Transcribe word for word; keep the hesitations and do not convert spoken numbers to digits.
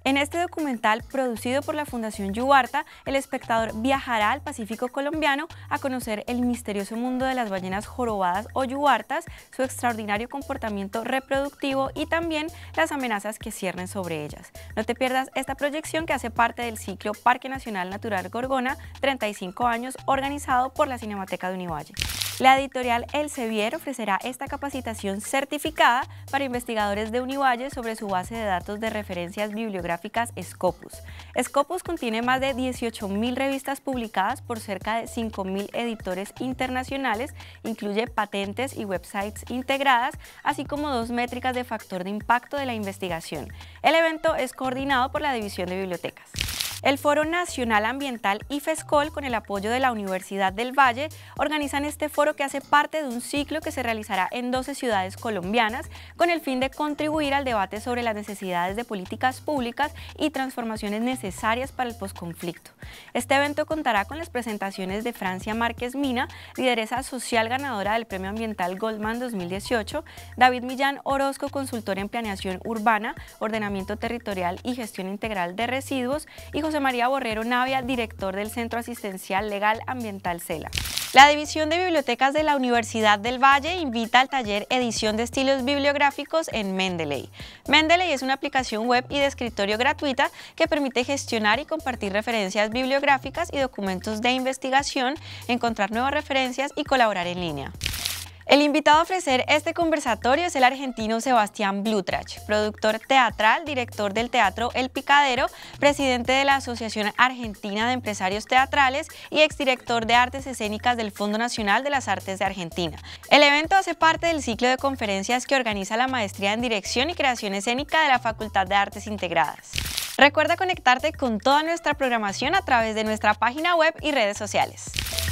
En este documental, producido por la Fundación Yubarta, el espectador viajará al Pacífico colombiano a conocer el misterioso mundo de las ballenas jorobadas o yubartas, su extraordinario comportamiento reproductivo y también las amenazas que ciernen sobre ellas. No te pierdas esta proyección que hace parte del ciclo Parque Nacional Natural Gorgona, treinta y cinco años, organizado por la Cinemateca de Univalle. La editorial Elsevier ofrecerá esta capacitación certificada para investigadores de Univalle sobre su base de datos de referencias bibliográficas Scopus. Scopus contiene más de dieciocho mil revistas publicadas por cerca de cinco mil editores internacionales, incluye patentes y websites integradas, así como dos métricas de factor de impacto de la investigación. El evento es coordinado por la División de Bibliotecas. El Foro Nacional Ambiental IFESCOL, con el apoyo de la Universidad del Valle, organizan este foro que hace parte de un ciclo que se realizará en doce ciudades colombianas con el fin de contribuir al debate sobre las necesidades de políticas públicas y transformaciones necesarias para el posconflicto. Este evento contará con las presentaciones de Francia Márquez Mina, lideresa social ganadora del Premio Ambiental Goldman dos mil dieciocho, David Millán Orozco, consultor en planeación urbana, ordenamiento territorial y gestión integral de residuos, y José María Borrero Navia, director del Centro Asistencial Legal Ambiental CELA. La División de Bibliotecas de la Universidad del Valle invita al taller Edición de Estilos Bibliográficos en Mendeley. Mendeley es una aplicación web y de escritorio gratuita que permite gestionar y compartir referencias bibliográficas y documentos de investigación, encontrar nuevas referencias y colaborar en línea. El invitado a ofrecer este conversatorio es el argentino Sebastián Blutrach, productor teatral, director del Teatro El Picadero, presidente de la Asociación Argentina de Empresarios Teatrales y exdirector de Artes Escénicas del Fondo Nacional de las Artes de Argentina. El evento hace parte del ciclo de conferencias que organiza la Maestría en Dirección y Creación Escénica de la Facultad de Artes Integradas. Recuerda conectarte con toda nuestra programación a través de nuestra página web y redes sociales.